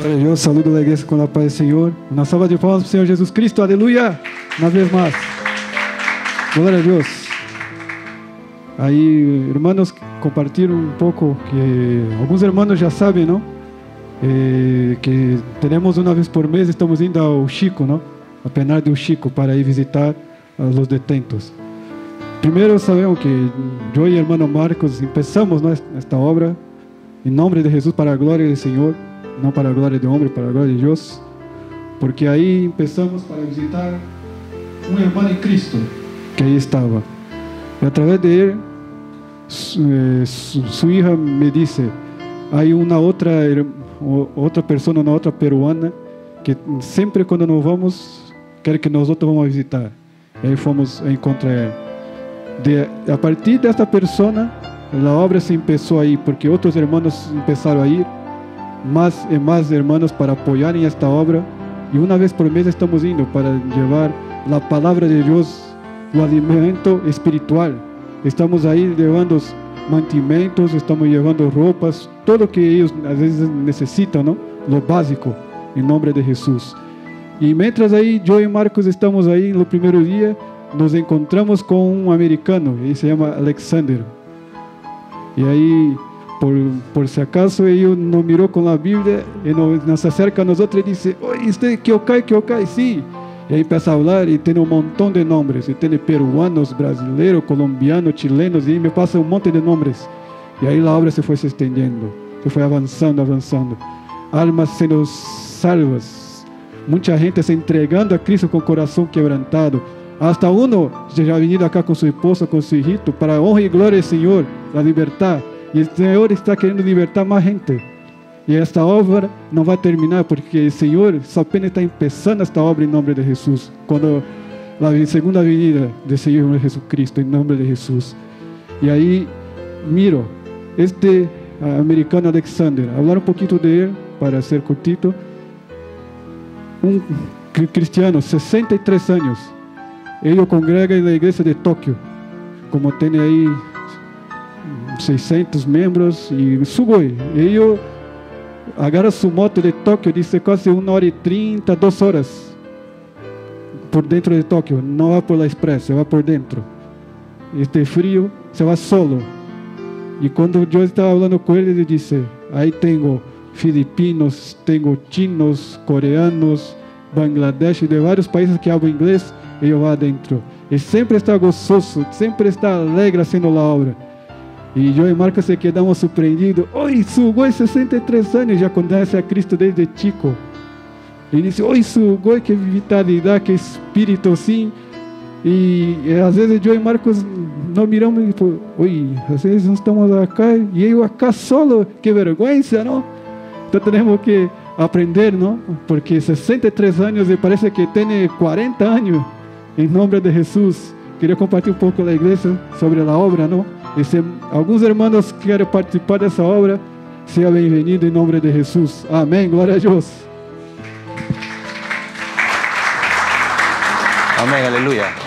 Glória a Deus, saludo a igreja com a paz do Senhor. Uma salva de palmas para o Senhor Jesus Cristo, aleluia! Uma vez mais. Glória a Deus. Aí, irmãos, compartilham um pouco que alguns irmãos já sabem, não? Que temos uma vez por mês, estamos indo ao Chico, não? A penar do Chico, para ir visitar os detentos. Primeiro sabemos que eu e o irmão Marcos começamos esta obra em nome de Jesus para a glória do Senhor, não para a glória do homem, para a glória de Deus, porque aí começamos para visitar um irmão em Cristo que aí estava. E através de ele, sua hija me disse, há uma outra pessoa, uma outra peruana, que sempre quando nós vamos, quer que nós outros vamos visitar. E aí fomos encontrar ela. A partir desta pessoa, a obra se começou aí, porque outros irmãos começaram a ir, mais e mais irmãos para apoiarem esta obra. E uma vez por mês estamos indo para levar a palavra de Deus, o alimento espiritual. Estamos aí levando os mantimentos, estamos levando roupas, tudo o que eles às vezes necessitam, não? Lo básico, em nome de Jesus. E mientras aí, eu e Marcos estamos aí no primeiro dia, nos encontramos com um americano, ele se chama Alexander. E aí, por se acaso, ele nos mirou com a Bíblia e nos acerca a nós outros e disse: oi, este que eu cai, sim. E aí começa a falar e tem um montão de nomes. E tem peruanos, brasileiros, colombianos, chilenos, e me passa um monte de nomes. E aí a obra se foi se estendendo, se foi avançando. Almas sendo salvas, muita gente se entregando a Cristo com o coração quebrantado. Hasta uno já venido acá com sua esposa, com seu hijito, para a honra e glória do Senhor, a libertar. E o Senhor está querendo libertar mais gente. E esta obra não vai terminar, porque o Senhor só apenas está começando esta obra em nome de Jesus. Quando a segunda venida do Senhor Jesus Cristo, em nome de Jesus. E aí, miro, este americano Alexander, falar um pouquinho dele, para ser curtito. Um cristiano, 63 anos. Ele congrega na igreja de Tóquio, como tem aí 600 membros, e sugoi. Ele agarra sua moto de Tóquio, disse quase 1h30, 2 horas, por dentro de Tóquio, não vai por la express, vai por dentro. Este frio, se vai solo. E quando eu estava falando com ele, ele disse, aí tenho filipinos, tenho chinos, coreanos, Bangladesh, de vários países que falam inglês, e eu lá dentro. E sempre está gozoso, sempre está alegre fazendo a obra. E eu e Marcos se quedamos surpreendidos. Oi, Sugoi, 63 anos, já conhece a Cristo desde chico. E disse, oi, Sugoi, que vitalidade, que espírito, sim. E às vezes eu e Marcos não miramos e tipo, oi, às vezes nós estamos acá e eu acá solo, que vergonha, não? Então temos que aprender, não? Porque 63 anos e parece que tem 40 anos. Em nome de Jesus, queria compartilhar um pouco com a igreja sobre a obra, não? E se alguns irmãos querem participar dessa obra, seja bem-vindo em nome de Jesus. Amém, glória a Deus. Amém, aleluia.